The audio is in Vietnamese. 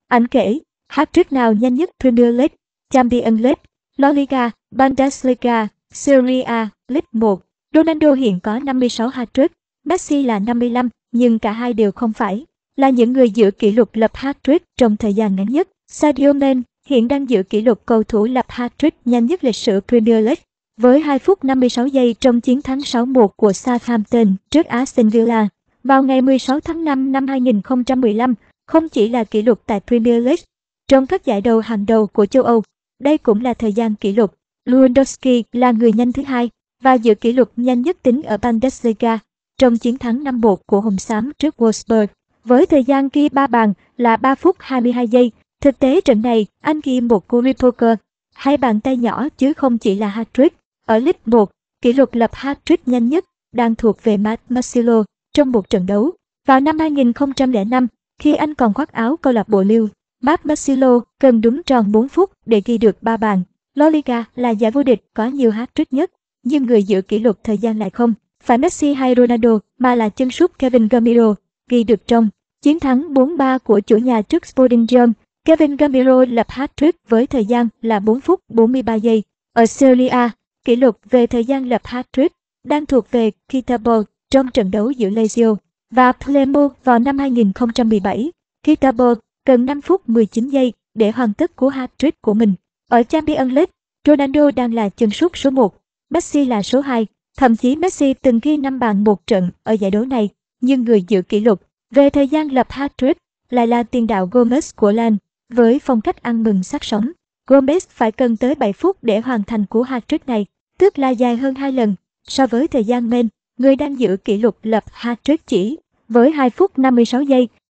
Anh kể, hat-trick nào nhanh nhất Premier League, Champions League, La Liga, Bundesliga, Serie A, League 1. Ronaldo hiện có 56 hat-trick, Messi là 55, nhưng cả hai đều không phải là những người giữ kỷ lục lập hat-trick trong thời gian ngắn nhất. Sadio Mane hiện đang giữ kỷ lục cầu thủ lập hat-trick nhanh nhất lịch sử Premier League với 2 phút 56 giây trong chiến thắng 6-1 của Southampton trước Aston Villa vào ngày 16 tháng 5 năm 2015, không chỉ là kỷ lục tại Premier League. Trong các giải đấu hàng đầu của châu Âu, đây cũng là thời gian kỷ lục. Lewandowski là người nhanh thứ hai và giữ kỷ lục nhanh nhất tính ở Bundesliga trong chiến thắng 5-1 của Hồng Xám trước Wolfsburg với thời gian ghi 3 bàn là 3 phút 22 giây. Thực tế trận này, anh ghi một cú poker, hai bàn tay nhỏ chứ không chỉ là hat-trick. Ở League 1, kỷ lục lập hat-trick nhanh nhất đang thuộc về Matt Marcelo trong một trận đấu. Vào năm 2005, khi anh còn khoác áo câu lạc bộ Lille, Matt Marcelo cần đúng tròn 4 phút để ghi được 3 bàn. La Liga là giải vô địch có nhiều hat-trick nhất, nhưng người giữ kỷ lục thời gian lại không phải Messi hay Ronaldo mà là chân sút Kevin Gamero, ghi được trong chiến thắng 4-3 của chủ nhà trước Sporting Gijón. Kevin Gamero lập hat-trick với thời gian là 4 phút 43 giây. Ở Serie A, kỷ lục về thời gian lập hat-trick đang thuộc về Kitabo trong trận đấu giữa Lazio và Palermo vào năm 2017. Kitabo cần 5 phút 19 giây để hoàn tất cú hat-trick của mình. Ở Champions League, Ronaldo đang là chân sút số 1, Messi là số 2. Thậm chí Messi từng ghi 5 bàn một trận ở giải đấu này, nhưng người giữ kỷ lục về thời gian lập hat-trick lại là tiền đạo Gomez của Lan. Với phong cách ăn mừng xác sống, Gomez phải cần tới 7 phút để hoàn thành cú hat-trick này, tức là dài hơn 2 lần so với thời gian Mane, người đang giữ kỷ lục lập hat-trick chỉ với 2 phút 56 giây.